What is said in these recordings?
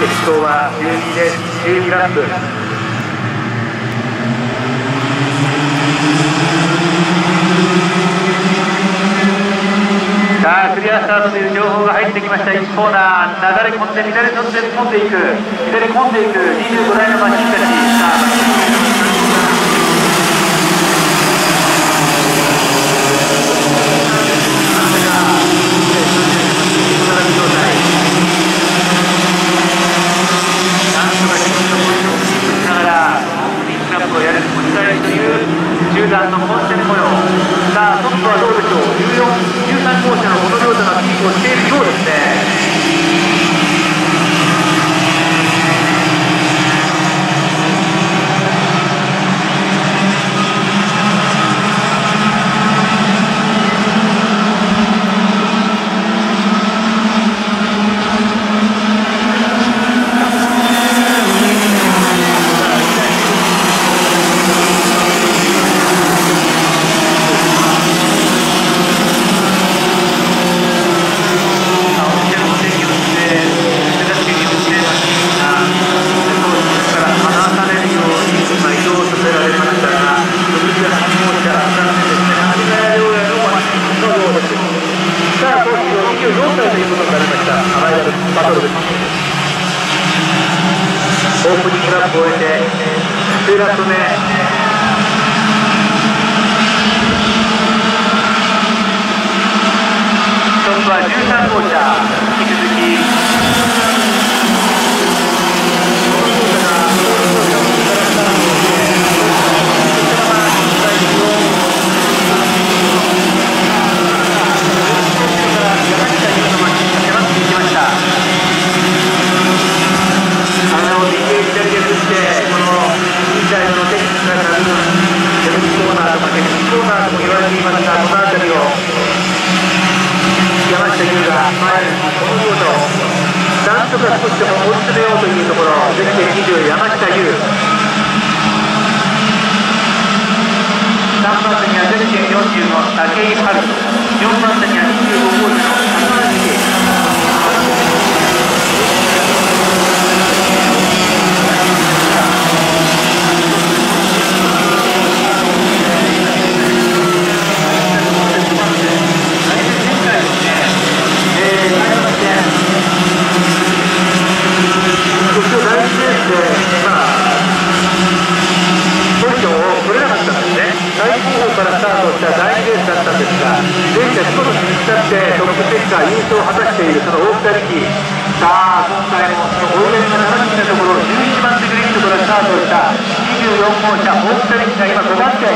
決勝は12です。12ラップ。さあクリアスタートという情報が入ってきました。1コーナー流れ込んで左飛んで込んでいく、左込んでいく25台のマシンたち。さあ集団の混戦模様。さあトップはどうでしょう。14、13号車のこの両者がキープをしているようですね。オープニングラップを終えて2ラップ目。トップは13号車。引き続きなんとか少しでも追い詰めようというところ。2020山下優。3番手には0.40の武井春人、4番手には25号車の高橋圭。トップセッカー優勝を果たしているその大二人。さあ今回もその応援が楽しみなところ、11番手グリッドからスタートした24号車大二人が今5番手。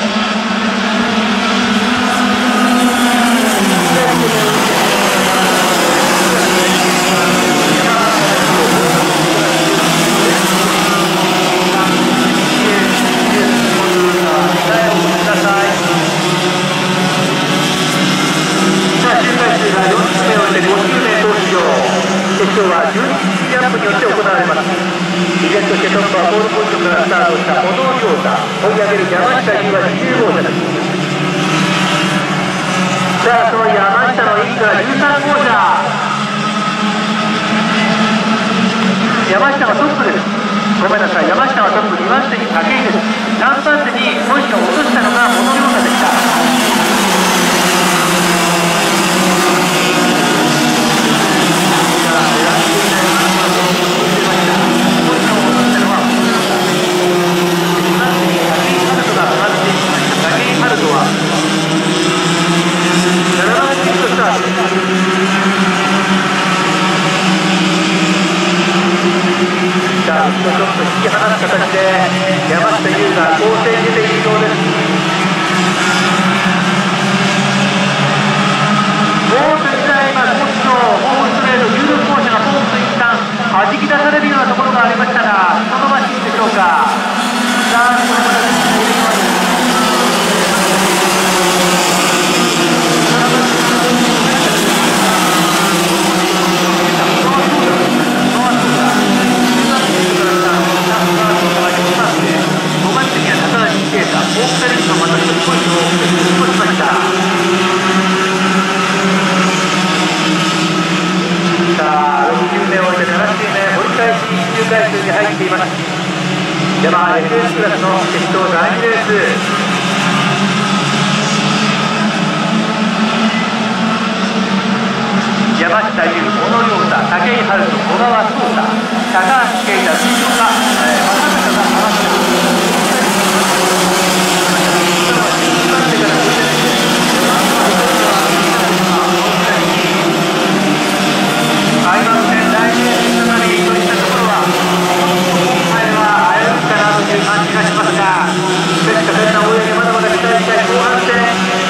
決勝は12時ジャンプによって行われます。依然としてトップはポールポイントからスタートした歩道強打、追い上げる山下優は20号車です。さあその山下のインから13号車。山下がトップです。ごめんなさい、山下はトップ、2番手に武井です。3番手にポジションを落としたのが歩道強打でした。ちょっと引き離す形で山下優が攻勢に出ているようです。コース自体が少しのホームストレート16号車がポーンと一旦弾き出されるようなところがありましたが、そのままいいでしょうか。さあこの形に入れてます。さあ60名を終えて70名、堀川開始周回数に入っています。ヤマハ FS クラスの決勝第2レース。山下優、小野亮太、武井春人、小川颯太、高橋啓太、杉岡、正隆が合わせ開幕戦第2レース再びといったところは前は危ういかなという感じがしますが、しかし多彩な追い上げまだまだ期待したい後半戦。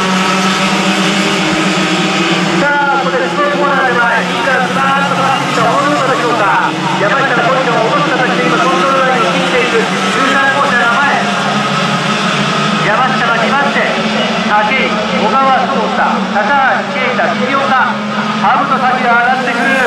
山下のポジションを落とす形で今コントロールラインを切っていく13号車の前、山下の2番手、武井、小川颯太、高橋啓太、杉岡、ハブと先が上がってくる。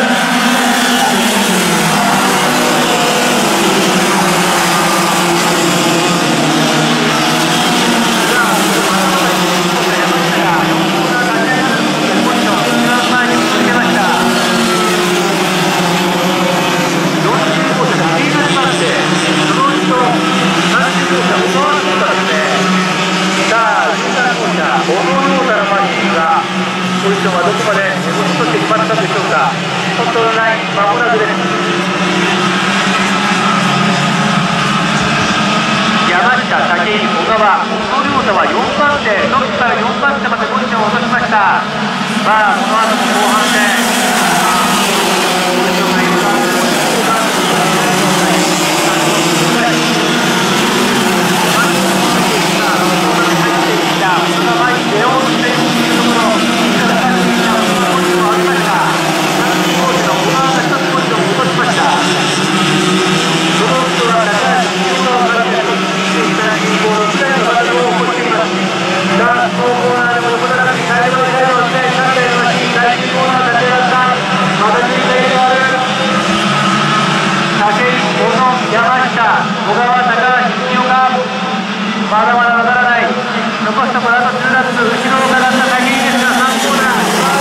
ポジションはどこまで落ちとして決まったでしょうか。コントロールライン間もなくです。山下、武井、小川、小野亮太は4番手、トップから4番手までポジションを落としました。まあこの後も後半戦まだまだわからない。残すところあと2ラップ、後ろを狙った武井ですが3コーナー。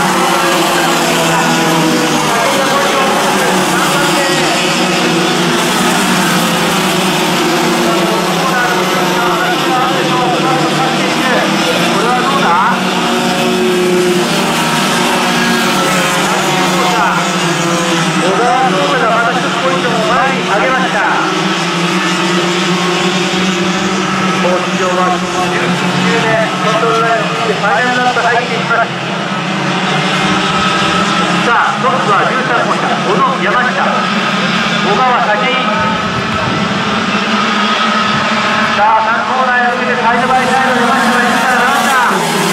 これはどうだ？小川颯太がまた1つポジションを前に上げました。コーチ上は19周でコントロールラインを切ってファイナルラップ入っていきます。さあトップは13号車、小野、山下、小川、武井。さあ3コーナーへ向けてサイドバイサイド山下がいくからなんだ。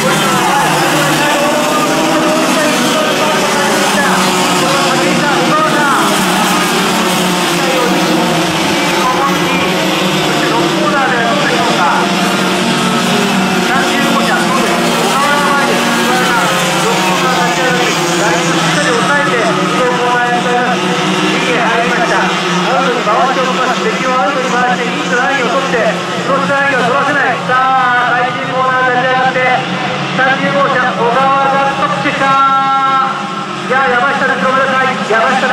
敵をアウトに回していいラインを取って、そしてラインを取らせない。さあ最終コーナー立ち上がって30号車小川がストップしてきた。いや山下です。ごめんなさい。山下